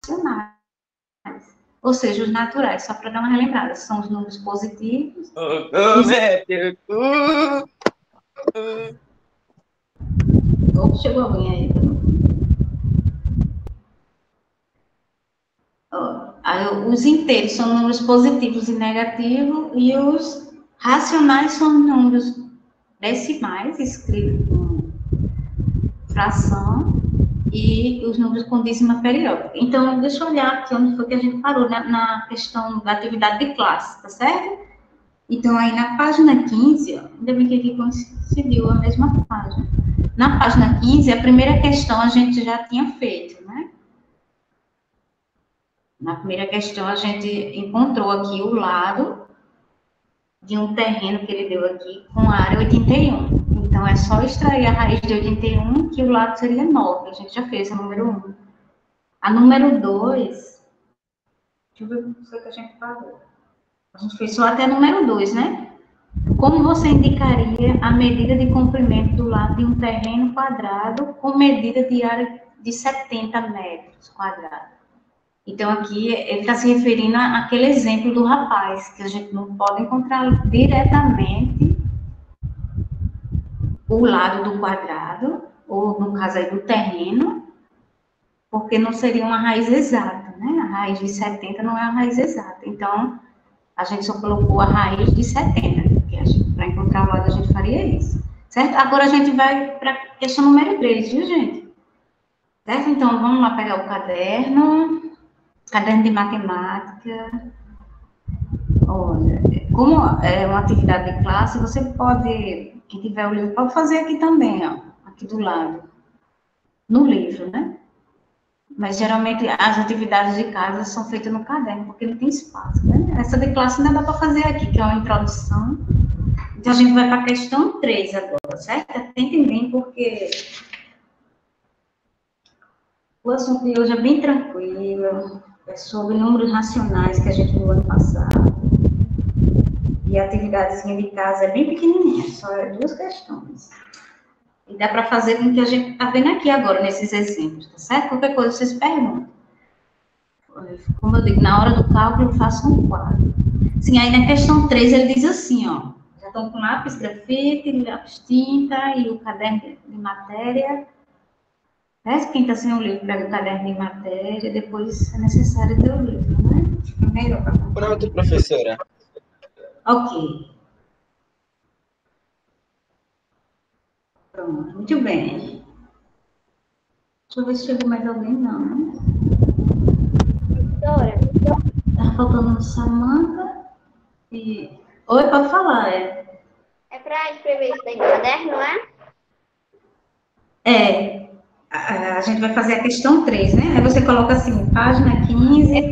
racionais. Ou seja, os naturais, só para dar uma relembrada, são os números positivos. Opa, chegou alguém aí. Os inteiros são números positivos e negativos, e os racionais são números decimais, escritos com fração, e os números com dízima periódica. Então, deixa eu olhar aqui onde foi que a gente parou, na questão da atividade de classe, tá certo? Então, aí na página 15, ó, ainda bem que aqui coincidiu a mesma página. Na página 15, a primeira questão a gente já tinha feito, né? Na primeira questão, a gente encontrou aqui o lado de um terreno que ele deu aqui com a área 81. Então, é só extrair a raiz de 81, que o lado seria 9. A gente já fez a número 1. A número 2, deixa eu ver como foi que a gente parou. A gente fez só até a número 2, né? Como você indicaria a medida de comprimento do lado de um terreno quadrado com medida de área de 70 metros quadrados? Então, aqui, ele está se referindo àquele exemplo do rapaz, que a gente não pode encontrar diretamente o lado do quadrado, ou no caso aí do terreno, porque não seria uma raiz exata, né? A raiz de 70 não é a raiz exata. Então, a gente só colocou a raiz de 70, porque para encontrar o lado a gente faria isso. Certo? Agora a gente vai para a questão número 3, viu, gente? Certo? Então, vamos lá pegar o caderno de matemática. Olha, como é uma atividade de classe, você pode, quem tiver o livro, pode fazer aqui também, ó, aqui do lado, no livro, né? Mas, geralmente, as atividades de casa são feitas no caderno, porque não tem espaço, né? Essa de classe ainda dá para fazer aqui, que é uma introdução. Então, a gente vai para a questão 3 agora, certo? Atentem bem, porque o assunto de hoje é bem tranquilo, é sobre números racionais que a gente viu ano passado. E a atividadezinha de casa é bem pequenininha, só é 2 questões. E dá para fazer com o que a gente está vendo aqui agora, nesses exemplos, tá certo? Qualquer coisa vocês perguntam. Como eu digo, na hora do cálculo, eu faço um quadro. Sim, aí na questão 3, ele diz assim, ó. Já estão com lápis, grafite, lápis tinta e o caderno de matéria. Quem está sem o livro, pega o caderno de matéria, depois é necessário ter o livro, né? Fica melhor para acompanhar. Pronto, professora. Ok. Pronto, muito bem. Deixa eu ver se chegou mais alguém, não. Professora. Tá faltando Samanta e... Oi, pode falar, É para escrever isso daí no caderno, não é? A gente vai fazer a questão 3, né? Aí você coloca assim, página 15.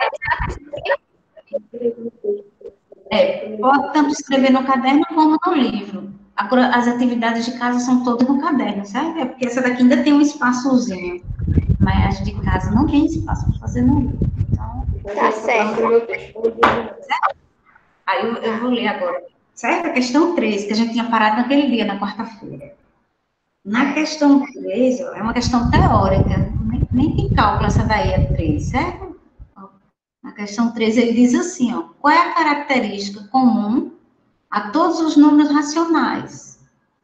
Pode tanto escrever no caderno como no livro. Agora, as atividades de casa são todas no caderno, certo? É porque essa daqui ainda tem um espaçozinho. Mas as de casa não tem espaço para fazer no livro. Então, Tá certo. aí eu vou ler agora. Certo? A questão 3, que a gente tinha parado naquele dia, na quarta-feira. Na questão 3, ó, é uma questão teórica. Nem tem cálculo essa daí, é 3, certo? Na questão 3, ele diz assim, ó. Qual é a característica comum a todos os números racionais?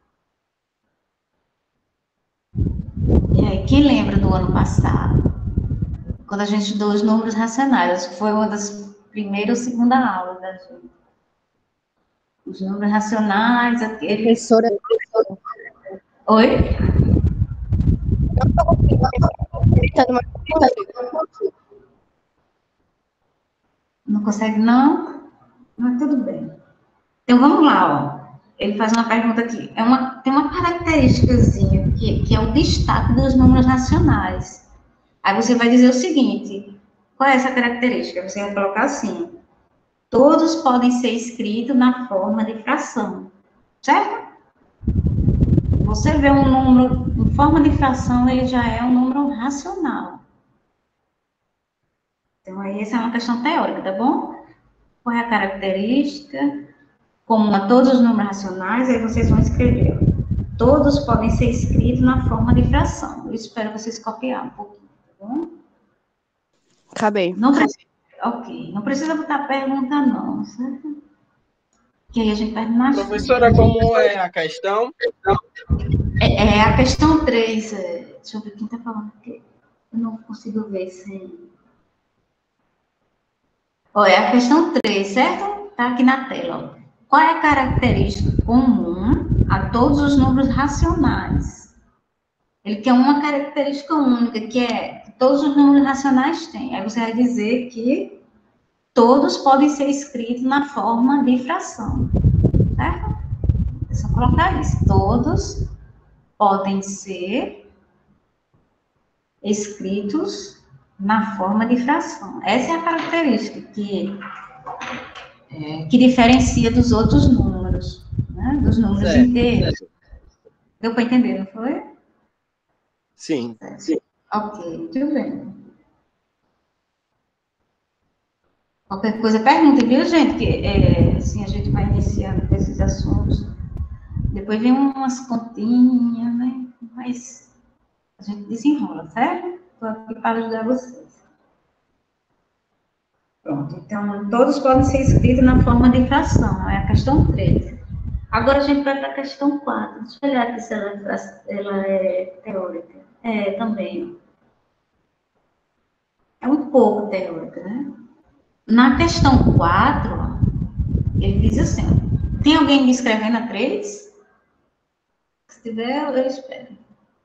E aí, quem lembra do ano passado? Quando a gente estudou os números racionais, acho que foi uma das primeira ou segunda aulas da gente. Os números racionais, aqueles... Professora. Oi? Não consegue, não? Mas tudo bem. Então, vamos lá, ó. Ele faz uma pergunta aqui. Tem uma característicazinha que é o destaque dos números racionais. Aí você vai dizer o seguinte, qual é essa característica? Você vai colocar assim, todos podem ser escritos na forma de fração, certo? Você vê um número em forma de fração, ele já é um número racional. Então, aí essa é uma questão teórica, tá bom? Qual é a característica comum a todos os números racionais? Aí vocês vão escrever. Todos podem ser escritos na forma de fração. Eu espero vocês copiarem um pouquinho, tá bom? Acabei. Não precisa, ok. Não precisa botar pergunta, não, certo? Que aí a gente perde mais tempo. Professora, como é a questão? É a questão 3. Deixa eu ver quem está falando aqui. Eu não consigo ver sem. É a questão 3, certo? Está aqui na tela. Ó. Qual é a característica comum a todos os números racionais? Ele quer uma característica única, que é que todos os números racionais têm. Aí você vai dizer que todos podem ser escritos na forma de fração, certo? É só colocar isso. Todos podem ser escritos na forma de fração. Essa é a característica que diferencia dos outros números, né? Dos números inteiros. Deu para entender, não foi? Sim. Ok, muito bem. Qualquer coisa, pergunta, viu, gente? Que assim, a gente vai iniciando com esses assuntos. Depois vem umas continhas, né? Mas a gente desenrola, certo? Estou aqui para ajudar vocês. Pronto, então, todos podem ser escritos na forma de fração, é a questão 3. Agora a gente vai para a questão 4. Deixa eu olhar aqui se ela é teórica. É, também. É um pouco teórica, né? Na questão 4, ó, ele diz assim, ó, tem alguém me escrevendo a 3? Se tiver, eu espero.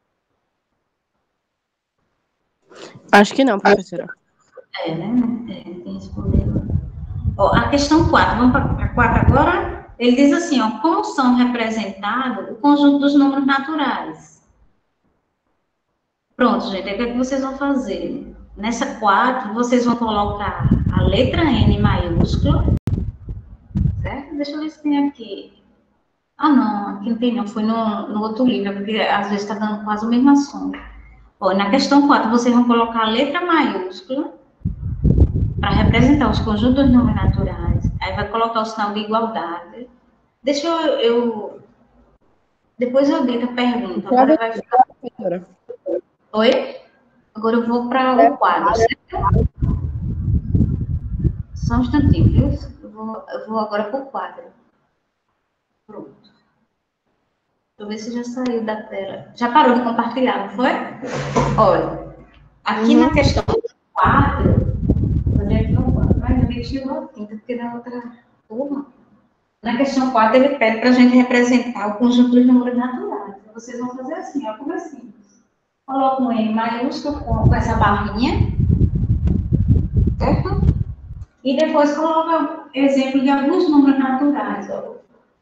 Acho que não, professora. Né? Tem esse problema. Ó, a questão 4, vamos para a 4 agora. Ele diz assim, ó, como são representados o conjunto dos números naturais? Pronto, gente, o que é que vocês vão fazer? Nessa 4, vocês vão colocar a letra N maiúscula, certo? Deixa eu ver se tem aqui. Ah, não, aqui não tem não, foi no outro livro, porque às vezes está dando quase o mesmo assunto. Ó, na questão 4, vocês vão colocar a letra maiúscula para representar os conjuntos dos números naturais. Aí vai colocar o sinal de igualdade. Deixa eu depois eu dito a pergunta. Agora vai ficar... Professora. Oi? Agora eu vou para o quadro, certo? Só um instantinho, viu? Eu vou agora para o quadro. Pronto. Deixa eu ver se já saiu da tela. Já parou de compartilhar, não foi? Olha, aqui na questão 4, onde é que não vai? Ai, eu tirou a tinta, porque na outra turma. Na questão 4, ele pede para a gente representar o conjunto dos números naturais. Então, vocês vão fazer assim, ó, como assim? Coloca um N maiúsculo com essa barrinha, certo? E depois coloca exemplo de alguns números naturais. Ó.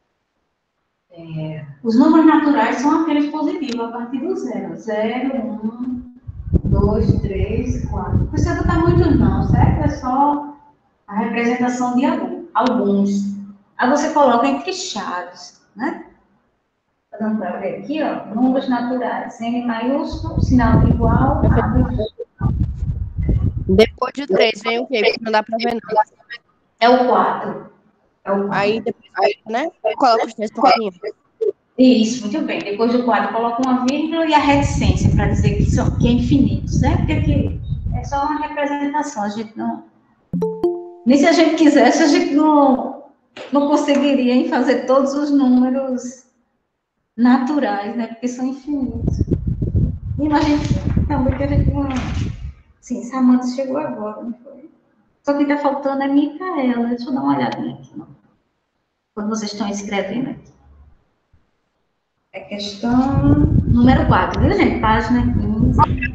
Os números naturais são aqueles positivos a partir do 0. 0, 1, 2, 3, 4. Não precisa botar muitos não, certo? É só a representação de alguns. Aí você coloca entre chaves, né? Tá dando para ver aqui, ó, números naturais, N maiúsculo, sinal de igual, Depois de 3 vem o quê? Porque não dá para ver não. É o 4. Aí depois, né? Coloca os 3 pontinhos. Isso, muito bem. Depois do 4, coloca uma vírgula e a reticência, para dizer que é infinito, certo? Porque aqui é só uma representação, a gente não... Nem se a gente quisesse, a gente não conseguiria fazer todos os números naturais, né? Porque são infinitos. Imagina também que a gente não... Sim, Samanta chegou agora, não foi? Só que está faltando é Micaela. Deixa eu dar uma olhadinha aqui, não? Quando vocês estão escrevendo aqui. É questão número 4, viu, gente? Página 15.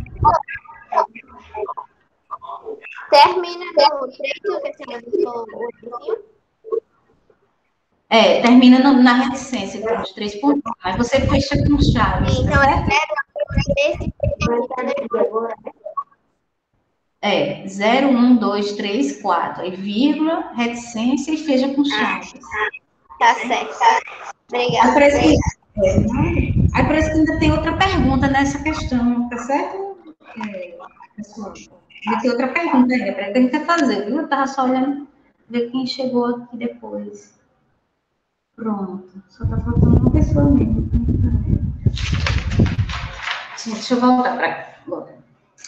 Termina no 3, que a senhora botou o início. Termina na reticência, com os 3 pontos. Aí você fecha com chaves, Então, certo? é 0, 1, 2, 3, 4. Aí vírgula, reticência e fecha com chaves. Tá certo. Obrigada. Aí parece que ainda tem outra pergunta nessa questão, tá certo? Pessoal, ainda tem outra pergunta ainda, para que a gente vai fazer, viu? Eu estava só olhando, ver quem chegou aqui depois. Pronto, só está faltando uma pessoa mesmo. Deixa eu voltar para agora.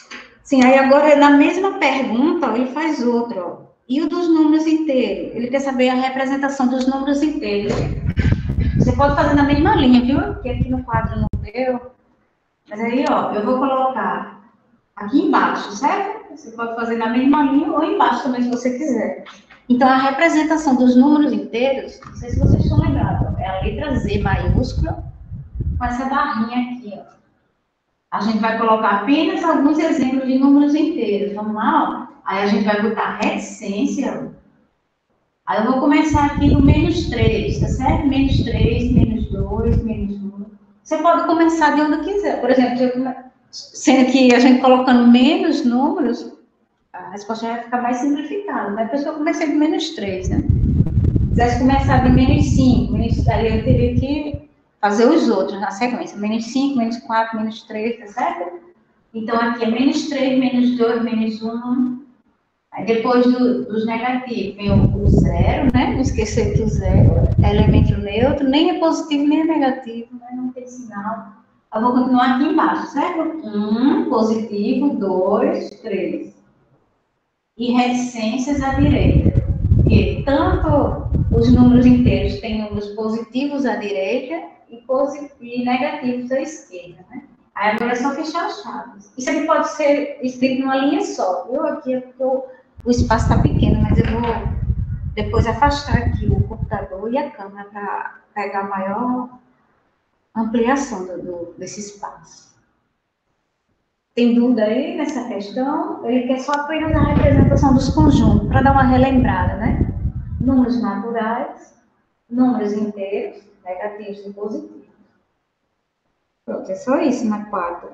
Sim, aí agora, na mesma pergunta, ele faz outra, ó. E o dos números inteiros? Ele quer saber a representação dos números inteiros. Você pode fazer na mesma linha, viu? Que aqui no quadro não deu. Mas aí, ó, eu vou colocar aqui embaixo, certo? Você pode fazer na mesma linha ou embaixo também, se você quiser. Então, a representação dos números inteiros, não sei se vocês estão lembrados, é a letra Z maiúscula, com essa barrinha aqui, ó. A gente vai colocar apenas alguns exemplos de números inteiros. Vamos lá, ó. Aí a gente vai botar reticência. Aí eu vou começar aqui no -3, tá certo? -3, -2, -1. Você pode começar de onde quiser. Por exemplo, sendo que a gente colocando menos números, a resposta vai ficar mais simplificada. Mas a pessoa comecei de -3, né? Se quisesse começar de -5, aí eu teria que fazer os outros na sequência. -5, -4, -3, tá certo? Então, aqui é -3, -2, -1. Aí, depois dos negativos, vem o zero, né? Não esquecer que o zero é elemento neutro, nem é positivo, nem é negativo, né? Não tem sinal. Eu vou continuar aqui embaixo, certo? 1, positivo, 2, 3. E reticências à direita. Porque tanto os números inteiros têm números positivos à direita e negativos à esquerda, né? Aí agora é só fechar as chaves. Isso aqui pode ser escrito numa linha só, viu? Aqui é porque o espaço está pequeno, mas eu vou depois afastar aqui o computador e a câmera para pegar maior ampliação desse espaço. Tem dúvida aí nessa questão? Ele quer só apenas a representação dos conjuntos, para dar uma relembrada, né? Números naturais, números inteiros, negativos e positivos. Pronto, é só isso na 4.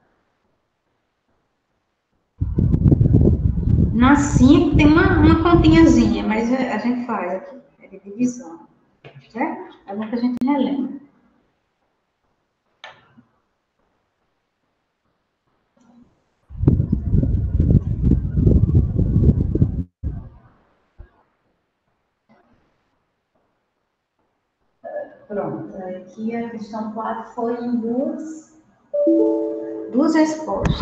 Na 5 tem uma continhazinha, mas a gente faz aqui, é de divisão, certo? É bom que a gente relembra. Pronto, aqui a questão 4 foi em duas respostas.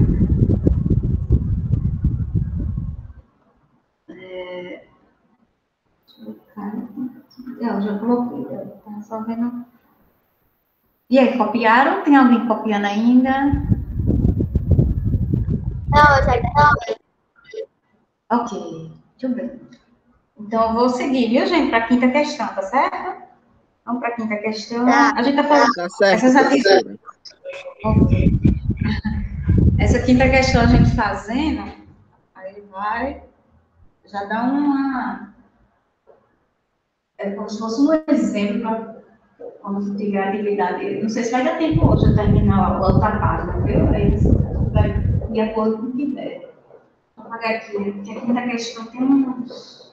Eu já coloquei, tá só vendo. E aí, copiaram? Tem alguém copiando ainda? Não, eu já coloquei. Ok, deixa eu ver. Então, eu vou seguir, viu, gente, para a quinta questão, tá certo? Vamos para a quinta questão. Tá. A gente está fazendo Tá certo, essas atividades. professora. Ok. Essa quinta questão a gente fazendo, aí vai, já dá uma. É como se fosse um exemplo para quando tiver a atividade. Não sei se vai dar tempo hoje de terminar a outra página, viu? Aí você vai de acordo com o que der. Vou apagar aqui, porque a quinta questão tem uns.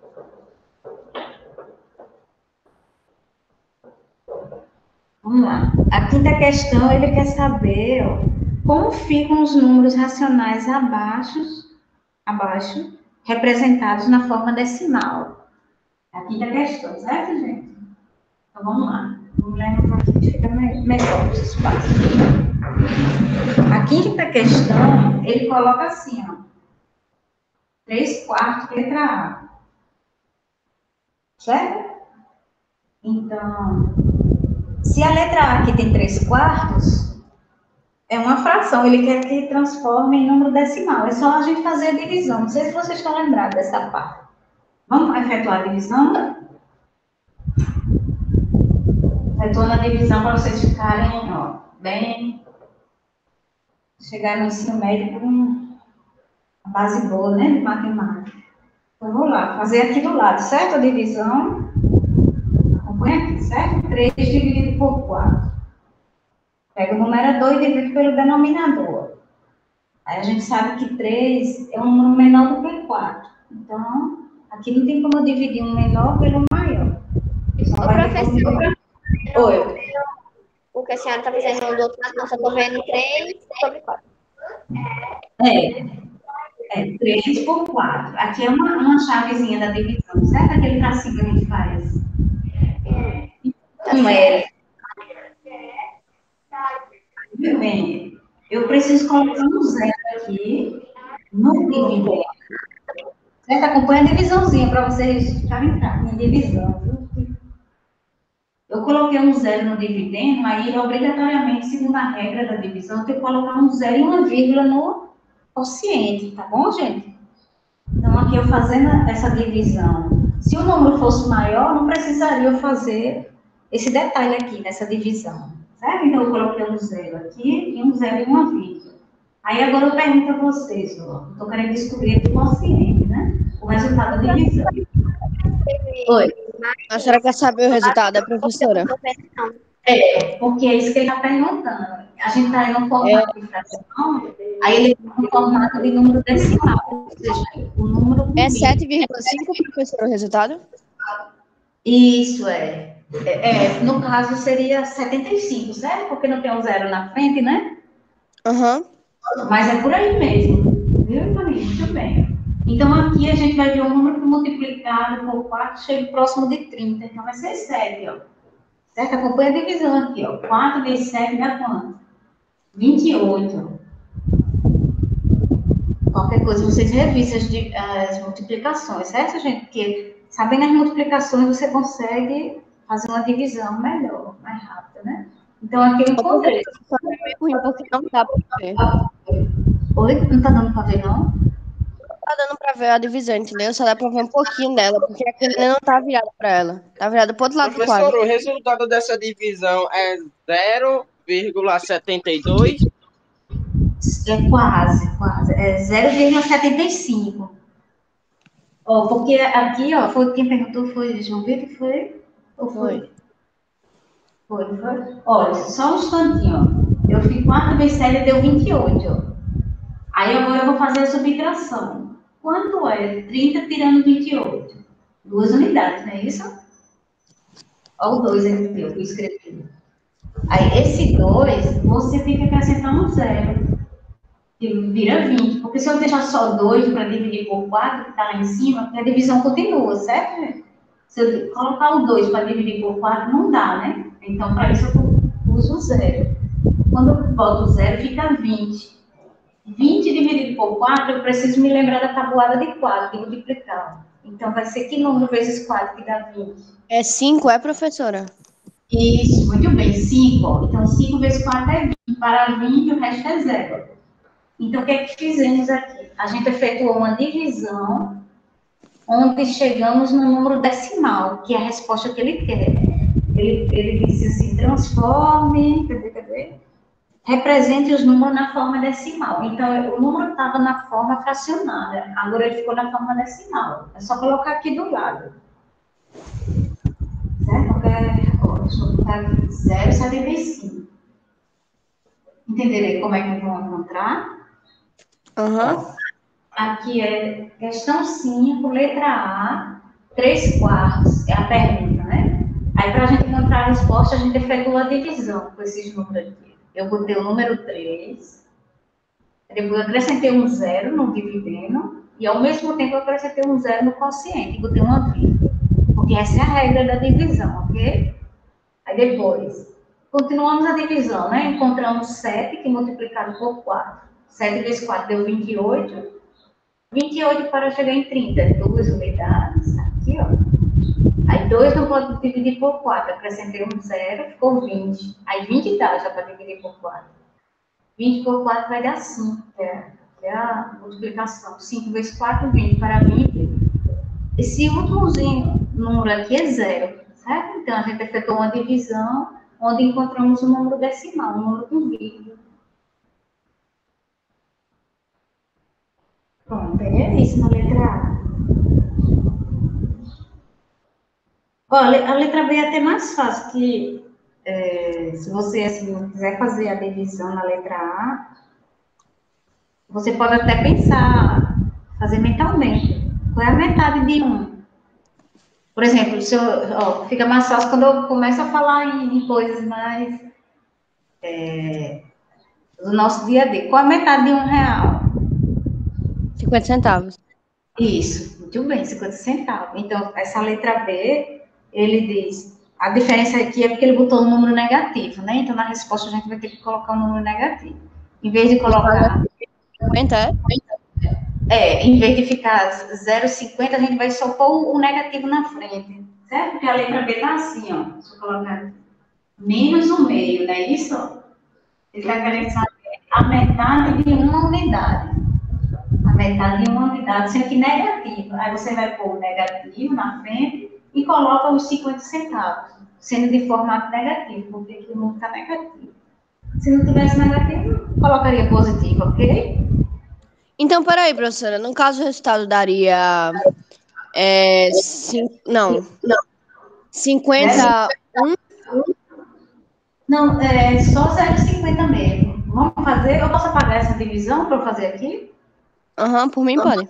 Vamos lá. A quinta questão, ele quer saber, ó, como ficam os números racionais abaixo, representados na forma decimal. A quinta questão, certo, gente? Então, vamos lá. Vamos ler um pouquinho, fica melhor esse espaço. A quinta questão, ele coloca assim, ó. 3/4, letra A. Certo? Então, se a letra A aqui tem 3/4, é uma fração, ele quer que transforme em número decimal. É só a gente fazer a divisão. Não sei se vocês estão lembrados dessa parte. Vamos efetuar a divisão? Efetuando a divisão para vocês ficarem, ó, bem... Chegar no ensino médio com uma base boa, né, de matemática. Então, vou lá, fazer aqui do lado, certo? A divisão. Acompanha aqui, certo? 3 dividido por 4. Pega o numerador e divide pelo denominador. Aí a gente sabe que 3 é um número menor do que 4. Então, aqui não tem como eu dividir um menor pelo maior. Ô, professor, Oi. o que a senhora está fazendo do outro lado, eu só estou vendo 3/4. É 3 por 4. Aqui é uma chavezinha da divisão, certo? Aquele tracinho que a gente faz. Um L. Muito bem. Eu preciso colocar um zero aqui ouvindo? Certo? Acompanha a divisãozinha para vocês ficarem claros. Minha divisão, viu? Eu coloquei um zero no dividendo, aí obrigatoriamente, segundo a regra da divisão, eu tenho que colocar um zero e uma vírgula no quociente, tá bom, gente? Então, aqui eu fazendo essa divisão, se o número fosse maior, não precisaria eu fazer esse detalhe aqui nessa divisão, certo? Então, eu coloquei um zero aqui e um zero e uma vírgula. Aí, agora eu pergunto a vocês, ó, estou querendo descobrir o quociente, né? O resultado da divisão. Oi. A senhora quer saber o resultado, professora? Porque é isso que ele está perguntando. A gente está em um formato de fração, aí ele está no formato de número decimal, ou seja, o número É com 7,5, professora, o resultado? Isso no caso seria 75, certo? Porque não tem um zero na frente, né? Aham. Mas é por aí mesmo. Viu, Ivaninho? Muito bem. Então, aqui a gente vai ver o número que multiplicado por 4 chega próximo de 30. Então, vai ser 7, ó. Certo? Acompanha a divisão aqui, ó. 4 vezes 7 dá quanto? 28. Qualquer coisa, vocês revisem as multiplicações, certo, gente? Porque sabendo as multiplicações, você consegue fazer uma divisão melhor, mais rápida, né? Então, aqui eu encontrei. É meio ruim, porque não dá para ver. Oi? Não tá dando para ver, não? Não tá dando para ver a divisão, entendeu? Só dá para ver um pouquinho dela, porque aquele não tá virado para ela. Tá virado pro outro lado do Professor, quadro. o resultado dessa divisão é 0,72? É quase. É 0,75. Ó, porque aqui, ó, foi quem perguntou, foi João Vitor, foi? Ou foi? Foi. Olha, só um instantinho, ó. Eu fiz 4 vezes 7 deu 28, ó. Aí agora eu vou fazer a subtração. Quanto é 30 tirando 28? 2 unidades, não é isso? Olha o 2 aqui, eu escrevi. Aí esse 2, você tem que acrescentar um zero, que vira 20. Porque se eu deixar só 2 para dividir por 4, que está lá em cima, a divisão continua, certo, gente? Se eu colocar o 2 para dividir por 4, não dá, né? Então, para isso eu uso o zero. Quando eu boto o zero, fica 20. 20 dividido por 4, eu preciso me lembrar da tabuada de 4, de multiplicar. Então, vai ser que número vezes 4 que dá 20? É 5, professora? Isso, muito bem, 5. Ó. Então, 5 vezes 4 é 20. Para 20, o resto é zero. Então, o que é que fizemos aqui? A gente efetuou uma divisão onde chegamos no número decimal, que é a resposta que ele quer. Ele disse assim, transforme, cadê? Represente os números na forma decimal. Então, o número estava na forma fracionária, agora ele ficou na forma decimal. É só colocar aqui do lado. Certo? Deixa eu botar aqui, 0,75. Entenderam como é que vão encontrar? Aham. Aqui é questão 5, letra A, 3/4, é a pergunta, né? Aí, para a gente encontrar a resposta, a gente efetua a divisão com esses números aqui. Eu botei o número 3, depois eu acrescentei um zero no dividendo, e ao mesmo tempo eu acrescentei um zero no quociente, e botei uma vírgula, porque essa é a regra da divisão, ok? Aí depois, continuamos a divisão, né? Encontramos 7, que multiplicado por 4. 7 vezes 4 deu 28. 28 para chegar em 30, 2 unidades, aqui, ó. Aí 2 não pode dividir por 4, acrescentei um zero, ficou 20. Aí 20 dá já para dividir por 4. 20 por 4 vai dar 5, que é a multiplicação. 5 vezes 4, 20 para 20. Esse últimozinho número aqui é zero, certo? Então, a gente efetuou uma divisão onde encontramos o número decimal, o número com vírgula. Pronto, é isso na letra A. Olha, a letra B é até mais fácil, que se você assim, quiser fazer a divisão na letra A, você pode até pensar, fazer mentalmente. Qual é a metade de 1? Por exemplo, fica mais fácil quando eu começo a falar em coisas mais do nosso dia a dia. Qual é a metade de R$1? 50 centavos. Isso, muito bem, 50 centavos. Então, essa letra B, ele diz, a diferença aqui é porque ele botou um número negativo, né? Então, na resposta, a gente vai ter que colocar um número negativo. Em vez de colocar... 50, em vez de ficar 0,50, a gente vai só pôr o negativo na frente, certo? Porque a letra B está assim, ó. Deixa eu colocar aqui. Menos o meio, não é isso? Ele está querendo saber a metade de uma unidade. A metade de uma unidade, sendo que negativa. Aí você vai pôr o negativo na frente e coloca os 50 centavos, sendo de formato negativo, porque aqui não está negativo. Se não tivesse negativo, colocaria positivo, ok? Então, peraí, professora. No caso, o resultado daria... não. 50... Não, é só 0,50 mesmo. Vamos fazer? Eu posso apagar essa divisão para eu fazer aqui? Aham, por mim pode.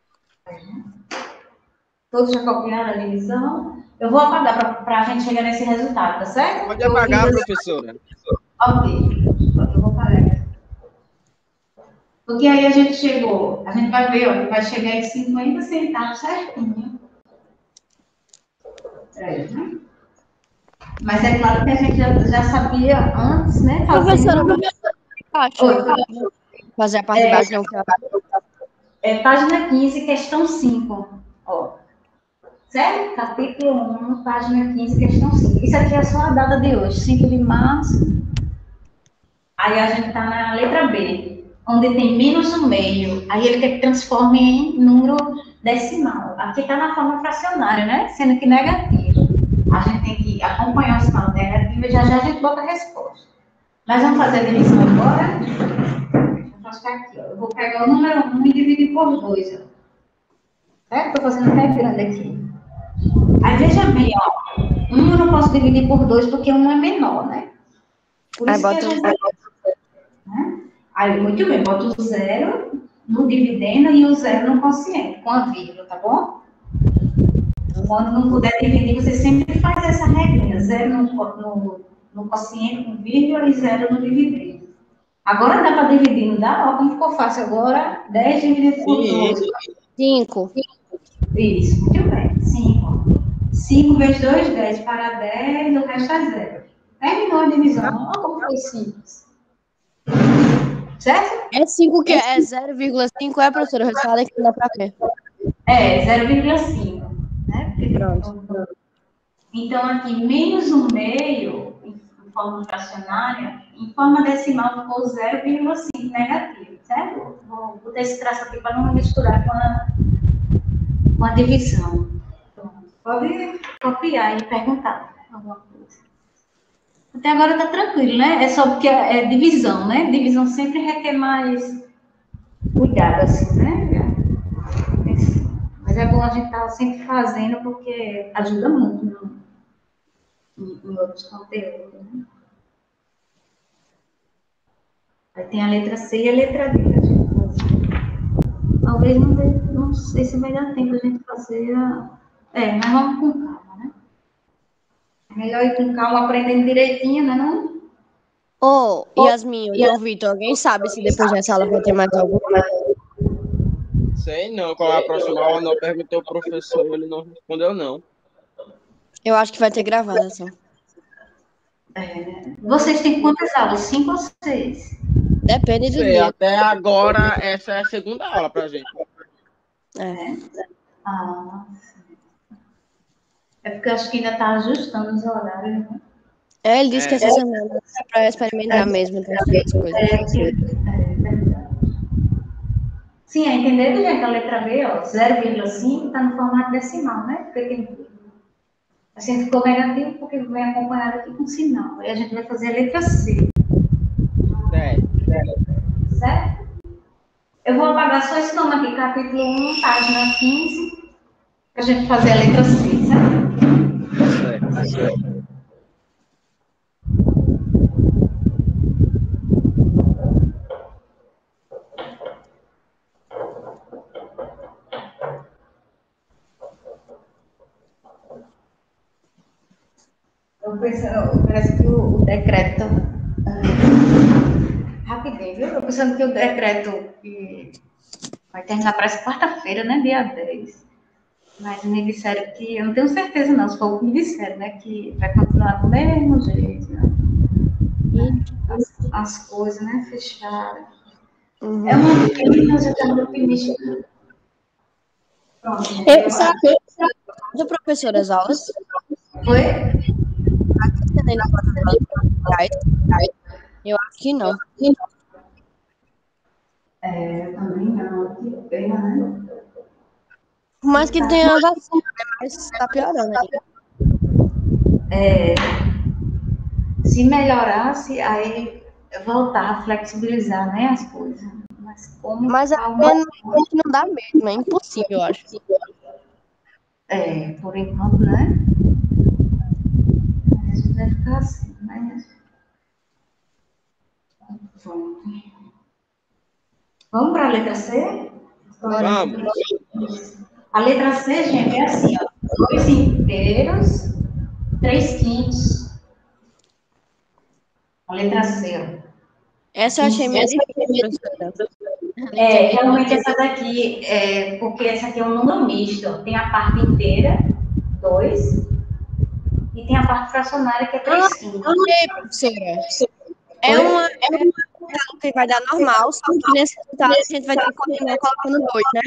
Todos já copiaram a divisão? Eu vou apagar para a gente chegar nesse resultado, tá certo? Pode apagar, professora. Ok, eu vou apagar. Porque aí a gente vai ver, ó, que vai chegar em 50 centavos certinho. Né? Mas é claro que a gente já sabia antes, né? Professora, acho. Oi, Fazer a parte de baixo, não. Página 15, questão 5. Ó. Certo? Capítulo 1, página 15, questão 5. Isso aqui é só a data de hoje, 5 de março. Aí a gente está na letra B, onde tem menos o meio. Aí ele quer que transforme em número decimal. Aqui está na forma fracionária, né? Sendo que negativo. A gente tem que acompanhar o sinal negativo e já a gente bota a resposta. Nós vamos fazer a divisão agora. Vou ficar aqui, ó. Eu vou pegar o número 1 e dividir por 2. Certo? Estou fazendo até grande aqui. Aí veja bem, ó. 1 eu não posso dividir por 2 porque 1 é menor, né? Por isso que a gente vai... Né? Aí, muito bem, bota o 0 no dividendo e o 0 no quociente, com a vírgula, tá bom? Quando não puder dividir, você sempre faz essa regrinha, 0 no quociente com vírgula e 0 no dividido. Agora dá para dividir, não dá? Ó, como ficou fácil agora? 10 dividido por 2. 5. Isso, muito bem, 5. 5 vezes 2, 10 para 10, o resto é 0. Terminou a divisão. Olha como foi simples. Certo? É 5 que é 0,5, professora? O resultado é que dá para ver. 0,5. Né? Pronto. Então, aqui, menos um meio, em forma fracionária, em forma decimal ficou 0,5 negativo, certo? Vou botar esse traço aqui para não misturar com a divisão. Pronto. Pode copiar e perguntar alguma coisa. Até agora está tranquilo, né? É só porque é divisão, né? Divisão sempre requer mais cuidado, assim, né? Mas é bom a gente estar sempre fazendo, porque ajuda muito em outros conteúdos, né? Aí tem a letra C e a letra D que a gente faz. Talvez não sei se vai dar tempo a gente fazer mas vamos com calma, né? É melhor ir com calma, aprendendo direitinho, né? Não? Ô, Yasmin, João Vitor, alguém sabe se depois dessa aula vai ter mais alguma? Sei não, qual é a próxima aula? Não perguntou o professor, ele não respondeu, não. Eu acho que vai ter gravado, assim. Vocês têm quantas aulas? 5 ou 6? Depende do Sei, dia. até agora essa é a segunda aula pra gente. É porque eu acho que ainda está ajustando os horários, né? Ele disse que essa semana é para experimentar mesmo, então as coisas. Verdade. Sim, entenderam, gente? A letra B, ó, 0,5 está no formato decimal, né? Porque assim ficou negativo porque vem acompanhado aqui com sinal. Aí a gente vai fazer a letra C. Certo? Eu vou apagar só esse nome aqui, capítulo 1, página 15, para a gente fazer a letra C, certo? Parece que o decreto. Rapidinho, viu? Eu pensando que o decreto vai terminar, parece quarta-feira, né? Dia 10. Mas me disseram que. Eu não tenho certeza, não. Se for o que me disseram, né? Que vai continuar do mesmo jeito, né? As coisas, né? Fechadas. É uma menina, já tá no optimista. Pronto. Do professor as aulas? Foi? Tem na plataforma. Eu acho que não. Eu também não. Que pena, né? Por mais que tenha vacina, né? Mas tá piorando ainda. Se melhorasse, aí voltar a flexibilizar, né, as coisas. Mas como Mas tá não dá mesmo, é impossível, eu acho. por enquanto, né? A gente vai ficar assim, né? Pronto. Vamos para a letra C? Vamos. A letra C, gente, é assim, ó. 2 inteiros, 3 quintos. A letra C, ó. Essa eu achei meio difícil, professora. Realmente essa daqui, porque essa aqui é um número misto. Tem a parte inteira, 2, e tem a parte fracionária, que é 3 quintos. Ok, professora. É uma que vai dar normal, só que nesse resultado a gente vai ter que continuar colocando 2, né?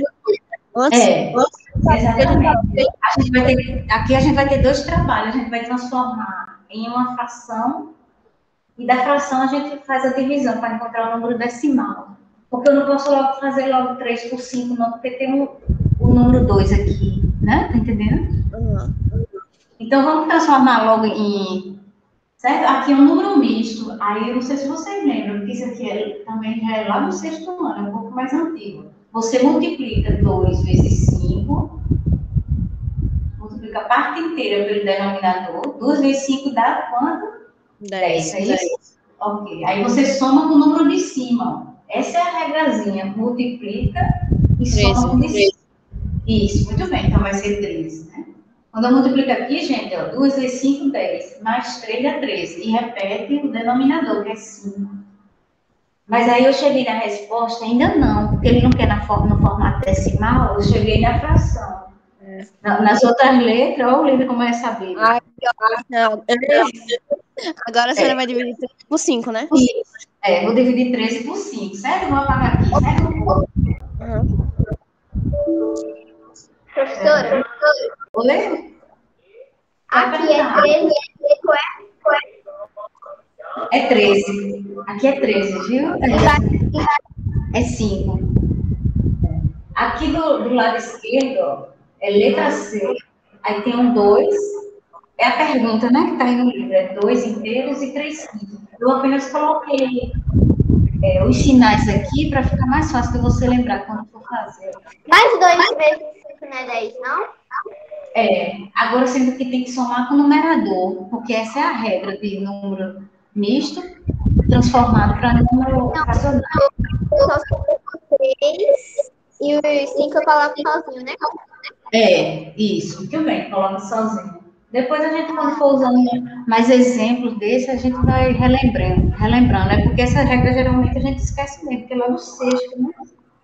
Exatamente. Aqui a gente vai ter 2 trabalhos. A gente vai transformar em uma fração, e da fração a gente faz a divisão para encontrar o número decimal. Porque eu não posso fazer logo 3 por 5, não, porque tem o número 2 aqui, né? Tá entendendo? Então, vamos transformar logo em... Certo? Aqui é um número misto. Aí, eu não sei se vocês lembram, porque isso aqui também já é lá no 6º ano, é um pouco mais antigo. Você multiplica 2 vezes 5, multiplica a parte inteira pelo denominador. 2 vezes 5 dá quanto? 10. É isso? Ok. Aí você soma com o número de cima. Ó. Essa é a regrazinha. Multiplica e soma com o de cima. Isso, muito bem. Então vai ser 13, né? Quando eu multiplico aqui, gente, ó, 2 vezes 5, 10. Mais 3 dá 13. E repete o denominador, que é 5. Mas aí eu cheguei na resposta, ainda não, porque ele não quer no formato decimal, eu cheguei na fração. Nas outras letras, olha o livro como é saber. Agora a senhora vai dividir 3 por 5, né? Vou dividir 13 por 5, certo? Vou apagar aqui, certo? Professora? Oi? Aqui é 13, é 13. Aqui é 13, viu? É 5. Aqui do lado esquerdo, ó, é letra C. Aí tem um 2. É a pergunta, né, que está aí no livro. É 2 inteiros e 3 quintos. Eu apenas coloquei os sinais aqui para ficar mais fácil de você lembrar quando for fazer. Mais 2 vezes 5 não é 10, não? Agora sendo que tem que somar com o numerador, porque essa é a regra de número misto transformado para número fracionário. Eu só coloco 3 e os 5 eu coloco sozinho, né? Isso, muito bem, coloca sozinho. Depois a gente, quando for usando mais exemplos desse, a gente vai relembrando, né? Porque essa regra geralmente a gente esquece mesmo, porque lá no 6º, né?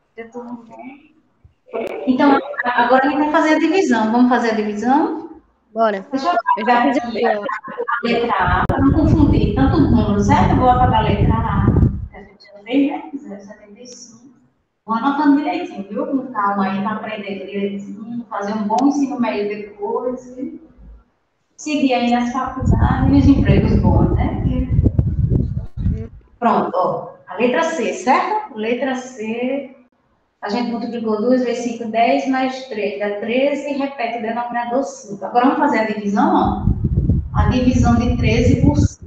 Então, agora a gente vai fazer a divisão. Vamos fazer a divisão? Bora. Deixa eu Eu já apagar fiz aqui a letra A, para não confundir tanto número, certo? Eu vou apagar a letra A, que a gente já fez, né? 0,75. Vou anotando direitinho, viu? Com calma aí, para aprender direitinho, fazer um bom ensino médio depois, e seguir aí nas faculdades e nos empregos bons, né? Pronto, ó. A letra C, certo? Letra C, a gente multiplicou 2 vezes 5, 10, mais 3 dá 13 e repete o denominador 5. Agora vamos fazer a divisão, ó. A divisão de 13 por 5.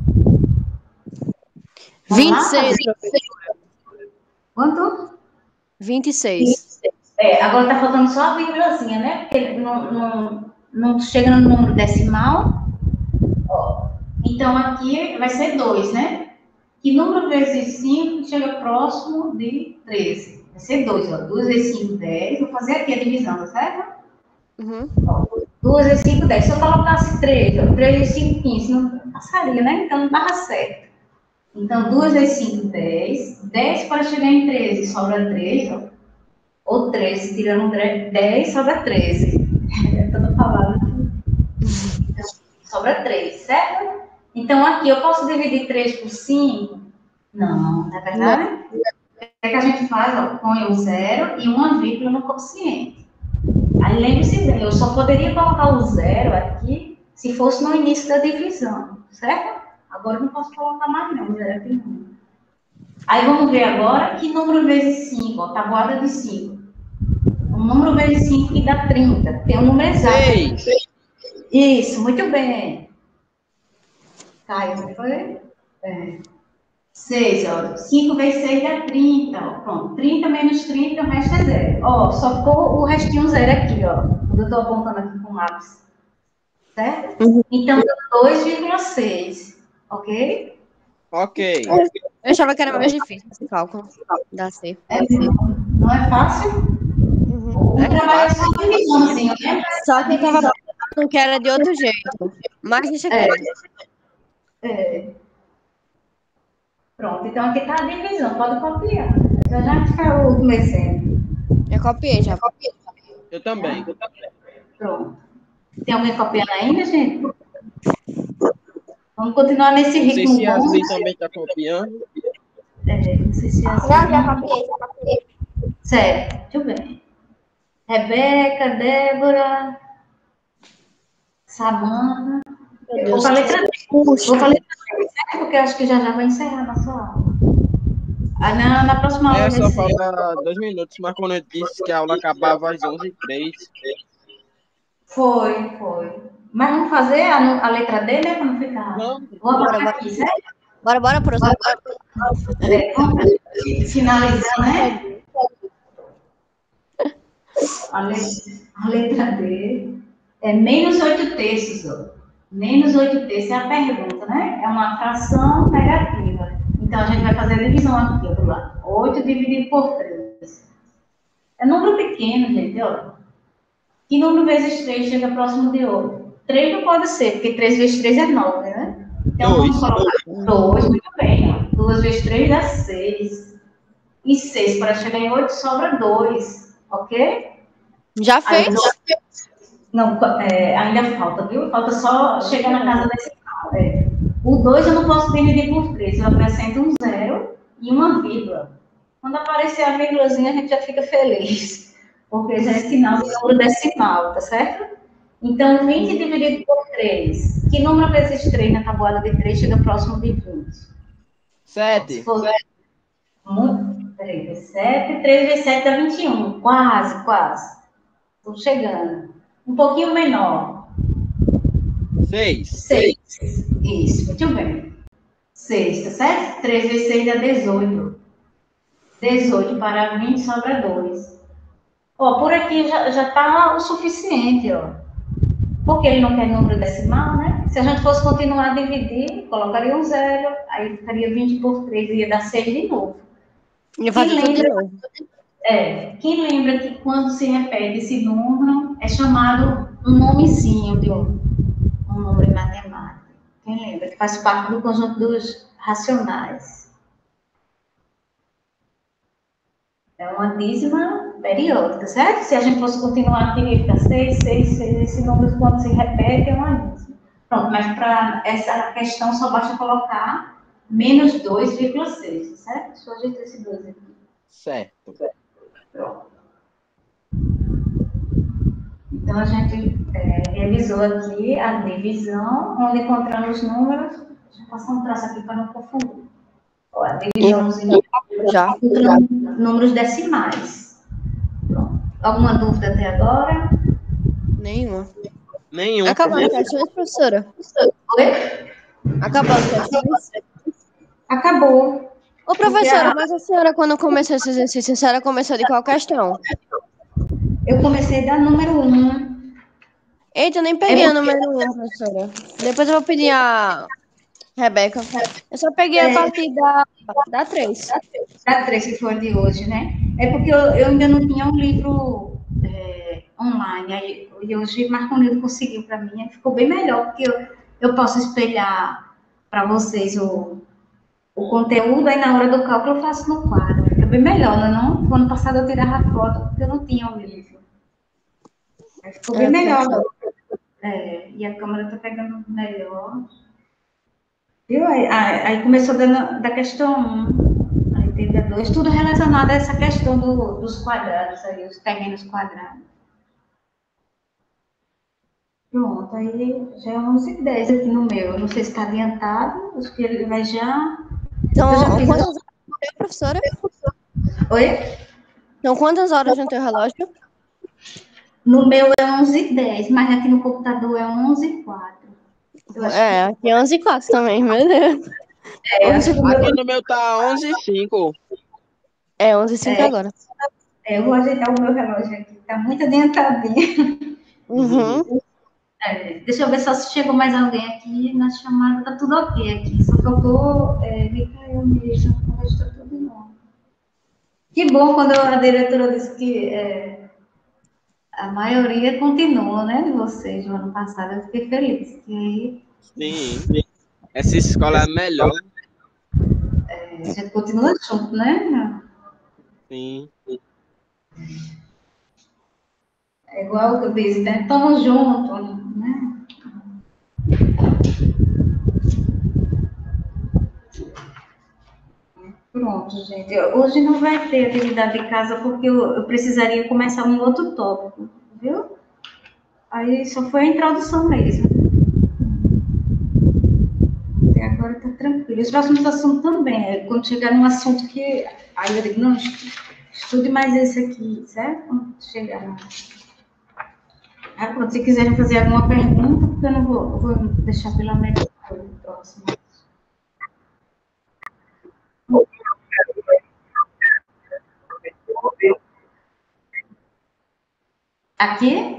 26, professora. Quanto? 26. Agora tá faltando só a vírgulazinha, né? Porque não chega no número decimal. Ó. Então aqui vai ser 2, né? Que número vezes 5 chega próximo de 13? Vai ser 2, ó. 2 vezes 5, 10. Vou fazer aqui a divisão, tá certo? Ó, 2 vezes 5, 10. Se eu colocasse 3, ó, 3 vezes 5, 15, não passaria, né? Então não dava certo. Então, 2 vezes 5, 10. 10 para chegar em 13, sobra 3, ó. Ou 13, tirando 10, sobra 13. Toda palavra. Sobra 3, certo? Então, aqui eu posso dividir 3 por 5? Não, não é verdade? que a gente faz? Ó, põe o zero e uma vírgula no quociente. Aí lembre-se bem, eu só poderia colocar o zero aqui se fosse no início da divisão, certo? Agora eu não posso colocar mais não, zero aqui não. Aí vamos ver agora que número vezes 5, ó, tabuada de 5. O número vezes 5 que dá 30. Tem um número exato. 6. Isso, muito bem. Caiu, não foi? 6, ó. 5 vezes 6 dá 30, ó. Pronto. 30 menos 30, o resto é zero. Ó, só ficou o restinho zero aqui, ó. Eu estou apontando aqui com o lápis. Certo? Então, 2,6. Ok? Ok. Eu achava que era mais difícil esse cálculo. Dá C. Não é fácil? O trabalho é só um divisãozinho, né? Só que eu tava pensando que era de outro jeito. Mas deixa quieto. Pronto, então aqui está a divisão, pode copiar. Já já fica o último exemplo. Eu copiei já. Eu também. Pronto. Tem alguém copiando ainda, gente? Vamos continuar nesse Não sei ritmo se a bom. Yasmin também está copiando. Não sei se é assim. Não, já copiei. Certo, muito bem. Rebeca, Débora, Samanta. Meu Eu vou Deus. para a letra D. Puxa. Vou para a letra D, certo? Porque eu acho que já já vai encerrar a nossa aula. Aí na próxima aula Só vai ser. falta 2 minutos, mas quando eu disse que a aula acabava às 11h03. Foi. Mas vamos fazer a letra D, né? Para não ficar. Vamos. Vou apagar Bora. aqui, certo? Bora, professor. Vamos finalizar, né? A letra D é menos 8 terços. Ó. Menos 8 terços é a pergunta, né? É uma fração negativa. Então, a gente vai fazer a divisão aqui, ó, do lado. 8 dividido por 3. É número pequeno, gente, ó. Que número vezes 3 chega próximo de 8? 3 não pode ser, porque 3 vezes 3 é 9, né? Então, vamos colocar 2, muito bem. Ó. 2 vezes 3 dá 6. E 6 para chegar em 8 sobra 2, ok? Já fez? Não, ainda falta, viu? Falta só chegar na casa decimal. O 2 eu não posso dividir por 3, eu acrescento um zero e uma vírgula. Quando aparecer a vírgulazinha, a gente já fica feliz, porque já é sinal de número decimal, tá certo? Então, 20 dividido por 3. Que número vezes 3 na tabuada de 3 chega próximo de 20? 7. Peraí, 7, 3 vezes 7 dá 21. Quase. Estou chegando. Um pouquinho menor. 6. 6. Isso, muito bem. 6, tá certo? 3 vezes 6 dá 18. 18 para 20 sobra 2. Ó, por aqui já tá o suficiente, ó. Porque ele não quer número decimal, né? Se a gente fosse continuar a dividir, colocaria um zero, aí ficaria 20 por 3, ia dar 6 de novo. Ia fazer tudo de novo. Quem lembra que quando se repete esse número é chamado um nomezinho de um número em matemática? Quem lembra? Que faz parte do conjunto dos racionais. É uma dízima periódica, certo? Se a gente fosse continuar aqui, fica 6, 6, 6. Esse número, quando se repete, é uma dízima. Pronto, mas para essa questão só basta colocar menos 2,6, certo? Deixa eu ajeitar esse 2 aqui. Certo. Pronto. Então, a gente revisou aqui a divisão, onde encontramos números. Deixa eu passar um traço aqui para não confundir. Ó, a divisãozinha Já. números decimais. Pronto. Alguma dúvida até agora? Nenhuma. Nenhum. Acabou as questões, professora? Oi? Acabou as questões? Acabou. Ô, professora, mas a senhora, quando começou esse exercício, a senhora começou de qual questão? Eu comecei da número 1. Eita, eu nem peguei o número 1, professora. Depois eu vou pedir a Rebeca. Eu só peguei a partir da 3. Da 3 que foi de hoje, né? É porque eu ainda não tinha um livro online. Aí, e hoje Marco Nildo conseguiu para mim. Ficou bem melhor, porque eu posso espelhar para vocês o conteúdo, aí na hora do cálculo eu faço no quadro. Fica bem melhor, não é não? No ano passado eu tirava foto porque eu não tinha o livro. Aí ficou bem melhor. E a câmera está pegando melhor. Viu? Aí começou da questão 1. Aí 82, tudo relacionado a essa questão dos quadrados aí, os terrenos quadrados. Pronto, aí já é 11h10 aqui no meu. Eu não sei se está adiantado, acho que ele vai já. Então, Eu já fiz. quantas horas no teu, professora? Oi? Então, quantas horas no teu relógio? No meu é 11h10, mas aqui no computador é 11h04. Aqui é 11h04 também, meu Deus. Acho que o Aqui meu. no meu tá 11h05. É 11h05 agora. Eu vou ajeitar o meu relógio aqui, tá muito adiantadinho. Uhum. Deixa eu ver só se chegou mais alguém aqui na chamada, tá tudo ok aqui. Só faltou Micael mesmo, o resto tá tudo em ordem. Que bom quando a diretora disse que a maioria continua, né, de vocês do ano passado. Eu fiquei feliz. E aí, Sim. Essa escola é melhor. a gente continua junto, né? Sim. É igual que eu disse, né? Estamos juntos, né? Pronto, gente. Hoje não vai ter atividade de casa porque eu precisaria começar um outro tópico, viu? Aí só foi a introdução mesmo. Até agora tá tranquilo. Os próximos assuntos também. Quando chegar num assunto que. Aí eu digo, não, estude mais esse aqui, certo? Quando chegar lá. Aí, pronto, se quiserem fazer alguma pergunta, porque eu não vou deixar pela metade do próximo. Aqui?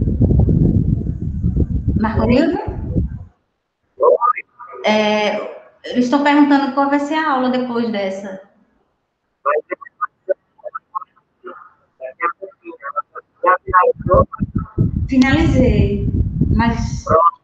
Marcolino? Eles estão perguntando qual vai ser a aula depois dessa. Finalizei, mas